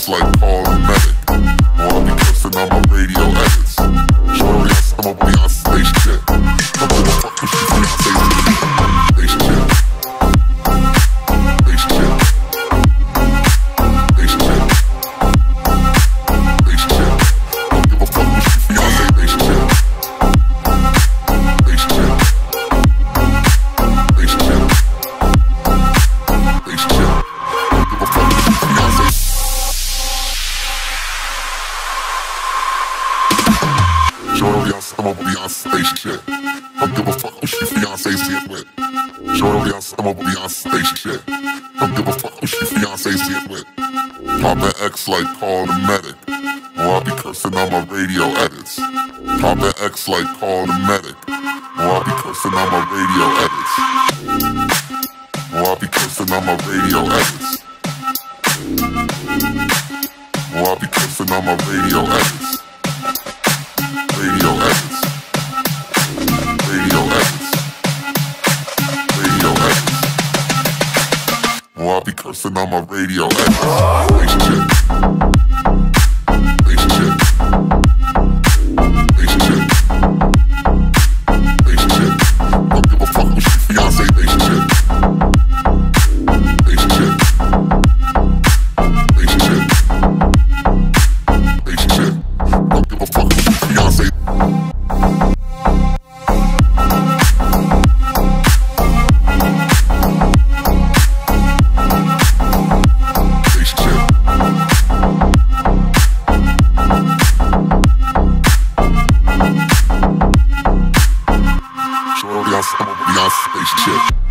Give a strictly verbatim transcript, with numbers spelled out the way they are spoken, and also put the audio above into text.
like call a medic, or I'll be cursing on my radio edits. Shorty, I'm a Beyonce space chick. I'm gonna fuck with you, Beyonce space chick. Space chick. Space chick. Space chick. Don't give a fuck with you, Beyonce space chick. Space chick. Space chick. Space chick. Don't give a fuck with you, Beyonce. Shorty, I'm a Beyonce space chick. Don't give a fuck who she fiance's here with. Shorty, I'm a Beyonce space chick. Don't give a fuck who she fiance's here with. Pop an X like call the medic, or I'll be cursing on my radio edits. Pop an X like call the medic, or I'll be cursing on my radio edits. Or I'll be cursing on my radio edits. Or I'll be cursing on my radio edits. Radio edits. Radio edits. Radio edits. Or I'll be cursing on my radio edits. Face chick. Face chick. Face chick. Face chick. Don't give a fuck who she fiance. Face chick. Face chick. Face chick. Face chick. Don't give a fuck who she fiance. Shorty, I'm a Beyonce space chick.